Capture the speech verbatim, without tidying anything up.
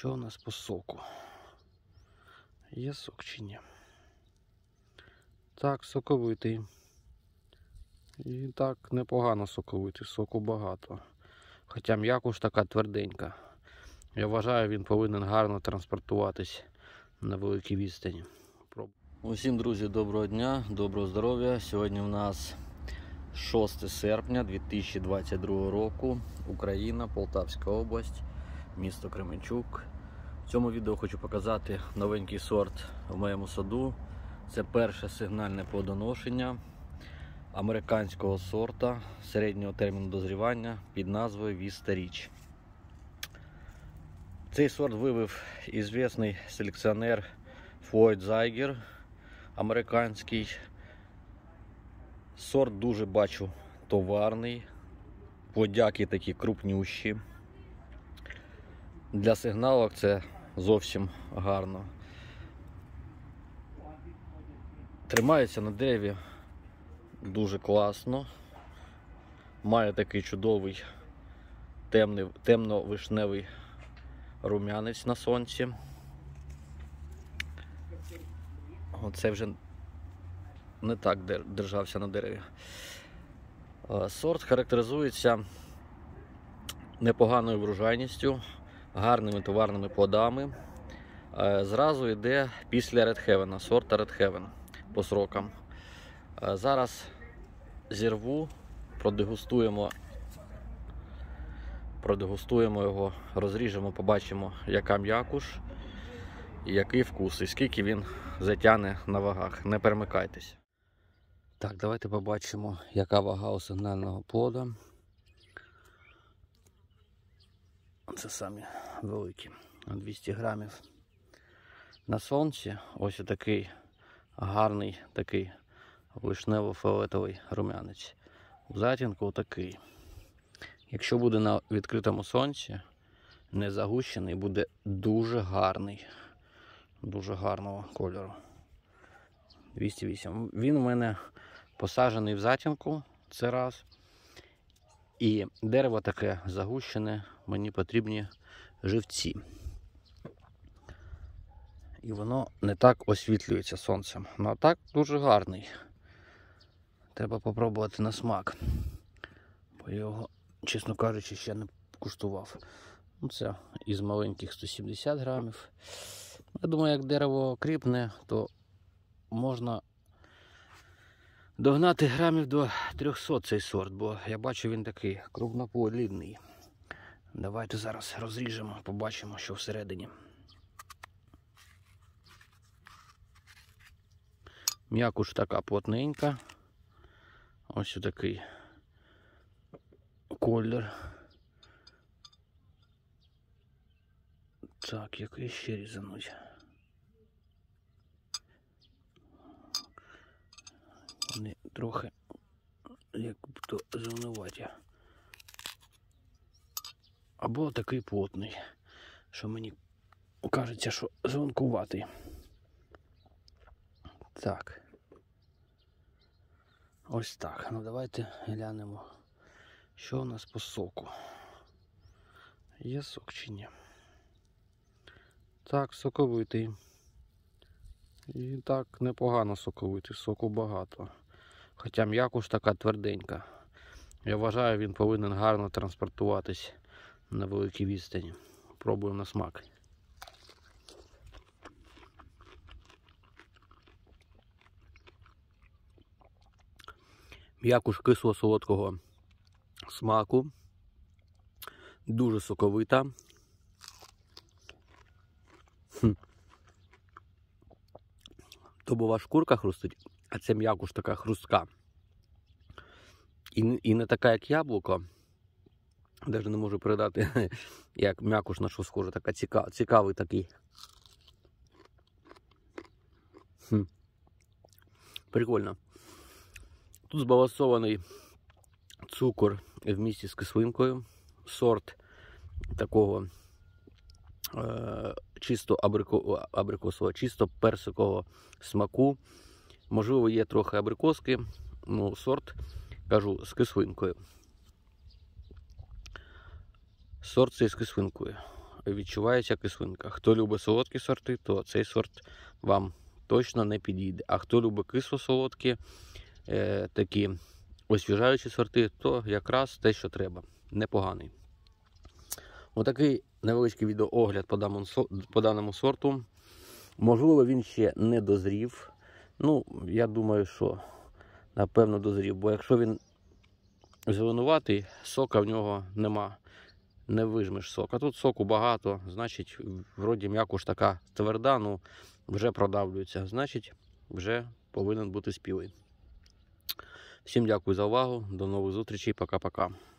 Що у нас по соку? Є сок чи ні? Так, соковитий. І так, непогано соковитий, соку багато. Хоча м'якуш така тверденька. Я вважаю, він повинен гарно транспортуватись на великій відстані. Усім, друзі, доброго дня, доброго здоров'я. Сьогодні у нас шосте серпня дві тисячі двадцять другого року. Україна, Полтавська область, місто Кременчук. В цьому відео хочу показати новенький сорт в моєму саду. Це перше сигнальне плодоношення американського сорта середнього терміну дозрівання під назвою Vista Rich. Цей сорт вивів ізвісний селекціонер Флойд Зайгер, американський. Сорт дуже, бачу, товарний, плодяки такі крупнющі. Для сигналок це зовсім гарно. Тримається на дереві дуже класно. Має такий чудовий темний, темно-вишневий рум'янець на сонці. Оце вже не так держався на дереві. Сорт характеризується непоганою врожайністю, гарними товарними плодами. Зразу йде після Red Heaven, сорта Red Heaven по срокам. Зараз зірву, продегустуємо, продегустуємо його, розріжемо, побачимо, яка м'якуш і який вкус, і скільки він затягне на вагах. Не перемикайтесь. Так, давайте побачимо, яка вага у сигнального плода. Це самі великі, двісті грамів. На сонці ось такий гарний, такий вишнево-фіолетовий рум'янець. У затінку такий. Якщо буде на відкритому сонці, не загущений, буде дуже гарний. Дуже гарного кольору. двісті вісім. Він у мене посаджений в затінку, це раз. І дерево таке загущене, мені потрібні живці. І воно не так освітлюється сонцем. Ну а так дуже гарний. Треба попробувати на смак. Бо його, чесно кажучи, ще не куштував. Це із маленьких сто сімдесят грамів. Я думаю, як дерево кріпне, то можна догнати грамів до трьохсот цей сорт, бо я бачу, він такий крупноплодний. Давайте зараз розріжемо, побачимо, що всередині. М'якуш така плотненька. Ось такий колір. Так, який ще різануть. Вони трохи як то зеленуваті. Або такий плотний, що мені кажеться, що зеленкуватий. Так. Ось так. Ну давайте глянемо, що у нас по соку. Є сок чи ні? Так, соковитий. І так, непогано соковитий, соку багато. Хоча м'якуш така тверденька. Я вважаю, він повинен гарно транспортуватись на великій відстані. Пробуємо на смак. М'якуш кисло-солодкого смаку. Дуже соковита. Хм. Тобова шкурка хрустить, а це м'якуш така хрустка. І, і не така, як яблуко. Навіть не можу передати, як м'якуш на що схоже. Така ціка, цікавий такий. Хм. Прикольно. Тут збалансований цукор вмісті з кислинкою. Сорт такого е, чисто абрико, абрикосового, чисто персикового смаку. Можливо, є трохи абрикоски, ну сорт, кажу, з кислинкою. Сорт цей з кислинкою. відчувається кислинка. Хто любить солодкі сорти, то цей сорт вам точно не підійде. А хто любить кисло-солодкі, е, такі освіжаючі сорти, то якраз те, що треба. Непоганий. Отакий невеличкий відеоогляд по даному, по даному сорту. Можливо, він ще не дозрів. Ну, я думаю, що напевно дозрів. Бо якщо він зеленуватий, сока в нього нема. Не вижмеш сок. А тут соку багато, значить, вроді м'якуш така тверда, ну вже продавлюється. Значить, вже повинен бути спілий. Всім дякую за увагу. До нових зустрічей. Пока-пока.